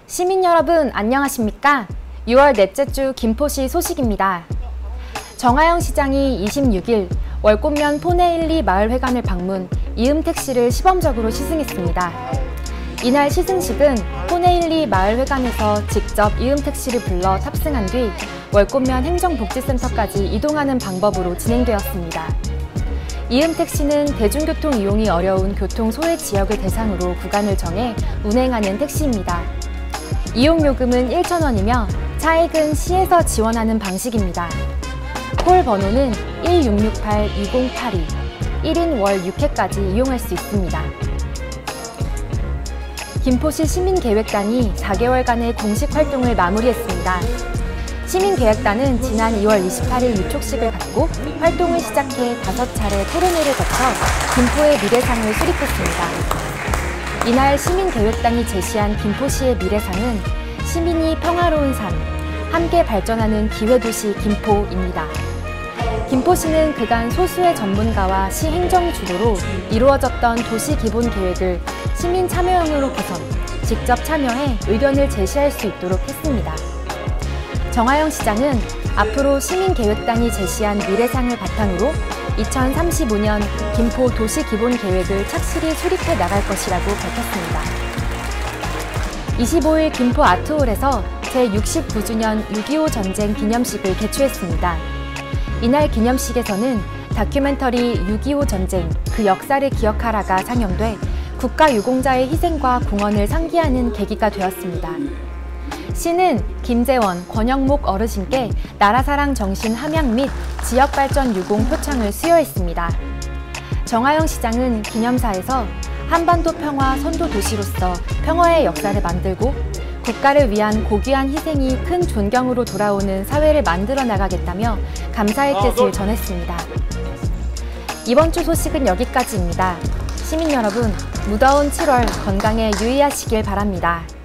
시민 여러분 안녕하십니까? 6월 넷째 주 김포시 소식입니다. 정하영 시장이 26일 월꽃면 포내일리 마을회관을 방문, 이음택시를 시범적으로 시승했습니다. 이날 시승식은 포내일리 마을회관에서 직접 이음택시를 불러 탑승한 뒤 월꽃면 행정복지센터까지 이동하는 방법으로 진행되었습니다. 이음택시는 대중교통 이용이 어려운 교통소외 지역을 대상으로 구간을 정해 운행하는 택시입니다. 이용요금은 1,000원이며 차액은 시에서 지원하는 방식입니다. 콜 번호는 1668-2082, 1인 월 6회까지 이용할 수 있습니다. 김포시 시민계획단이 4개월간의 공식 활동을 마무리했습니다. 시민계획단은 지난 2월 28일 유촉식을 갖고 활동을 시작해 5차례 토론회를 거쳐 김포의 미래상을 수립했습니다. 이날 시민계획단이 제시한 김포시의 미래상은 시민이 평화로운 삶, 함께 발전하는 기회도시 김포입니다. 김포시는 그간 소수의 전문가와 시 행정이 주도로 이루어졌던 도시기본계획을 시민 참여형으로 개선, 직접 참여해 의견을 제시할 수 있도록 했습니다. 정하영 시장은 앞으로 시민계획단이 제시한 미래상을 바탕으로 2035년 김포 도시기본계획을 착실히 수립해 나갈 것이라고 밝혔습니다. 25일 김포 아트홀에서 제69주년 6.25 전쟁 기념식을 개최했습니다. 이날 기념식에서는 다큐멘터리 6.25 전쟁, 그 역사를 기억하라가 상영돼 국가유공자의 희생과 공헌을 상기하는 계기가 되었습니다. 시는 김재원, 권영목 어르신께 나라사랑 정신 함양 및 지역발전 유공 표창을 수여했습니다. 정하영 시장은 기념사에서 한반도 평화 선도 도시로서 평화의 역사를 만들고 국가를 위한 고귀한 희생이 큰 존경으로 돌아오는 사회를 만들어 나가겠다며 감사의 뜻을 전했습니다. 이번 주 소식은 여기까지입니다. 시민 여러분, 무더운 7월 건강에 유의하시길 바랍니다.